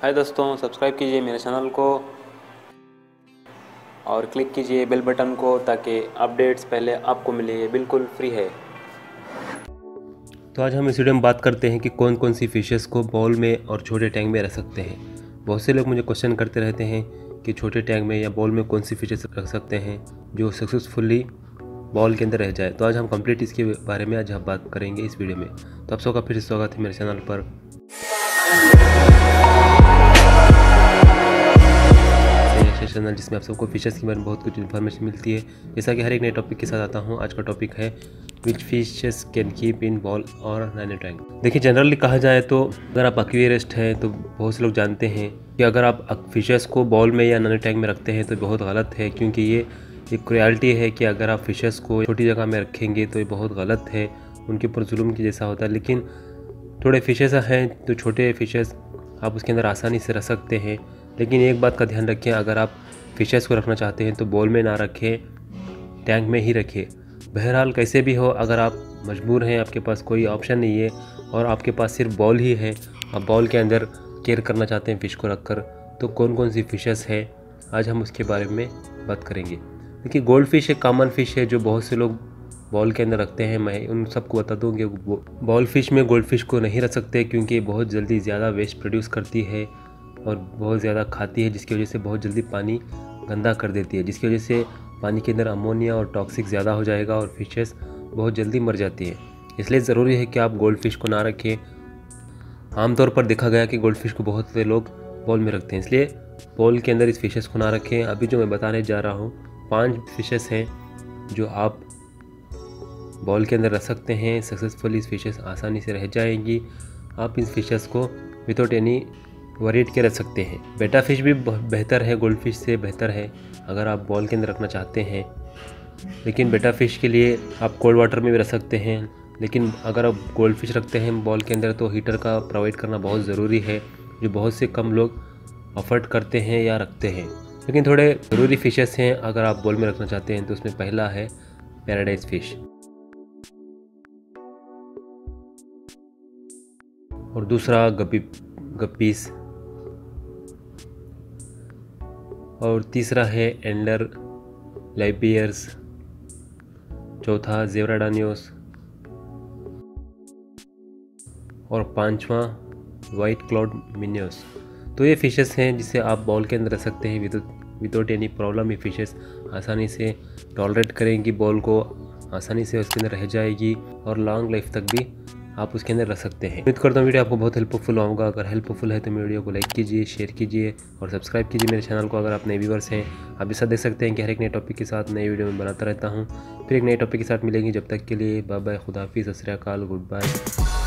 हाय दोस्तों, सब्सक्राइब कीजिए मेरे चैनल को और क्लिक कीजिए बेल बटन को ताकि अपडेट्स पहले आपको मिले। ये बिल्कुल फ्री है। तो आज हम इस वीडियो में बात करते हैं कि कौन कौन सी फिशेस को बॉल में और छोटे टैंक में रख सकते हैं। बहुत से लोग मुझे क्वेश्चन करते रहते हैं कि छोटे टैंक में या बॉल में कौन सी फिशेस रख सकते हैं जो सक्सेसफुली बॉल के अंदर रह जाए। तो आज हम कंप्लीट इसके बारे में आज हम बात करेंगे इस वीडियो में। तो आप सबका फिर से स्वागत है मेरे चैनल पर। चैनल जिसमें आप सबको फिशेस के बारे में बहुत कुछ इन्फॉर्मेशन मिलती है। जैसा कि हर एक नए टॉपिक के साथ आता हूँ। आज का टॉपिक है which fishes can keep in bowl और नैनो टैंक। देखिए, जनरली कहा जाए तो अगर आप एक्वेरियस्ट हैं तो बहुत से लोग जानते हैं कि अगर आप फिशेस को बॉल में या नैनो टैंक में रखते हैं तो बहुत गलत है, क्योंकि ये एक रियलिटी है कि अगर आप फिशेस को छोटी जगह में रखेंगे तो ये बहुत गलत है, उनके ऊपर जुल्म की जैसा होता है। लेकिन थोड़े फिशेस हैं तो छोटे फिशेस आप उसके अंदर आसानी से रख सकते हैं। लेकिन एक बात का ध्यान रखें, अगर आप फिशेस को रखना चाहते हैं तो बॉल में ना रखें, टैंक में ही रखें। बहरहाल कैसे भी हो, अगर आप मजबूर हैं, आपके पास कोई ऑप्शन नहीं है और आपके पास सिर्फ बॉल ही है, आप बॉल के अंदर केयर करना चाहते हैं फ़िश को रखकर, तो कौन कौन सी फिशेस है आज हम उसके बारे में बात करेंगे। देखिए, गोल्ड फिश एक कॉमन फ़िश है जो बहुत से लोग बॉल के अंदर रखते हैं। मैं उन सबको बता दूँ कि बॉल फिश में गोल्ड फिश को नहीं रख सकते, क्योंकि बहुत जल्दी ज़्यादा वेस्ट प्रोड्यूस करती है और बहुत ज़्यादा खाती है, जिसकी वजह से बहुत जल्दी पानी गंदा कर देती है, जिसकी वजह से पानी के अंदर अमोनिया और टॉक्सिक ज़्यादा हो जाएगा और फिशेस बहुत जल्दी मर जाती हैं। इसलिए ज़रूरी है कि आप गोल्ड फिश को ना रखें। आमतौर पर देखा गया कि गोल्ड फिश को बहुत से लोग बॉल में रखते हैं, इसलिए बॉल के अंदर इस फिशेस को ना रखें। अभी जो मैं बताने जा रहा हूँ 5 फिशेस हैं जो आप बॉल के अंदर रख सकते हैं। सक्सेसफुली इस फिशेस आसानी से रह जाएंगी। आप इन फिशेस को विदाउट एनी वरीड के रख सकते हैं। बेटा फिश भी बेहतर है, गोल्ड फिश से बेहतर है अगर आप बॉल के अंदर रखना चाहते हैं। लेकिन बेटा फ़िश के लिए आप कोल्ड वाटर में भी रख सकते हैं। लेकिन अगर आप गोल्ड फिश रखते हैं बॉल के अंदर तो हीटर का प्रोवाइड करना बहुत ज़रूरी है, जो बहुत से कम लोग अफोर्ड करते हैं या रखते हैं। लेकिन थोड़े ज़रूरी फिशेस हैं अगर आप बॉल में रखना चाहते हैं, तो उसमें पहला है पैराडाइज फिश और दूसरा गप्पीस और तीसरा है एंडर लाइबियर्स, चौथा जेब्राडानियोस और पांचवा वाइट क्लाउड मिनियोस। तो ये फिशेस हैं जिसे आप बॉल के अंदर रख सकते हैं विदाउट एनी प्रॉब्लम। ये फिशेस आसानी से टॉलरेट करेंगी बॉल को, आसानी से उसके अंदर रह जाएगी और लॉन्ग लाइफ तक भी आप उसके अंदर रख सकते हैं। उम्मीद करता हूँ वीडियो आपको बहुत हेल्पफुल होगा। अगर हेल्पफुल है तो मेरे वीडियो को लाइक कीजिए, शेयर कीजिए और सब्सक्राइब कीजिए मेरे चैनल को। अगर आप नए व्यूअर्स हैं, आप इस साथ देख सकते हैं कि हर एक नए टॉपिक के साथ नए वीडियो में बनाता रहता हूँ। फिर एक नए टॉपिक के साथ मिलेंगे। जब तक के लिए बाय बाय, खुदा हाफिज़, सत श्री अकाल, गुड बाय।